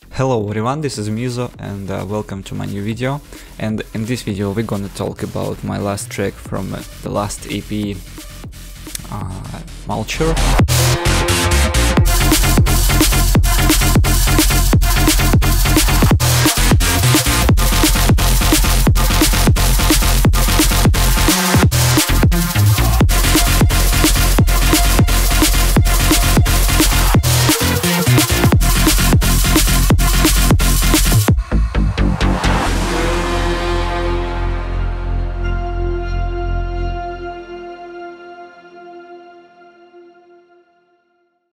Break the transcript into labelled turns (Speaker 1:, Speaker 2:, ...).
Speaker 1: Hello everyone, this is Mizo and welcome to my new video. And in this video we're gonna talk about my last track from the last EP, Mulcher.